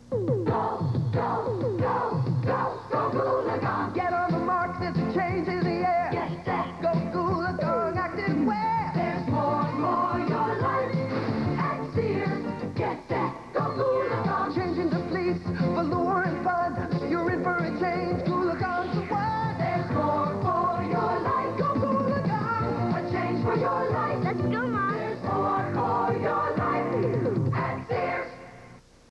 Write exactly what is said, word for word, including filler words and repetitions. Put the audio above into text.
Get on the mark, there's a change in the air. Get set. Go Gulagang, active where? There's more, more your life. At Sears, get set. Go Gulagang. Changing the fleece for lure and fun. You're in for a change. Gulagang's the one. There's more for your life. Go Gulagang. A change for your life. Let's go.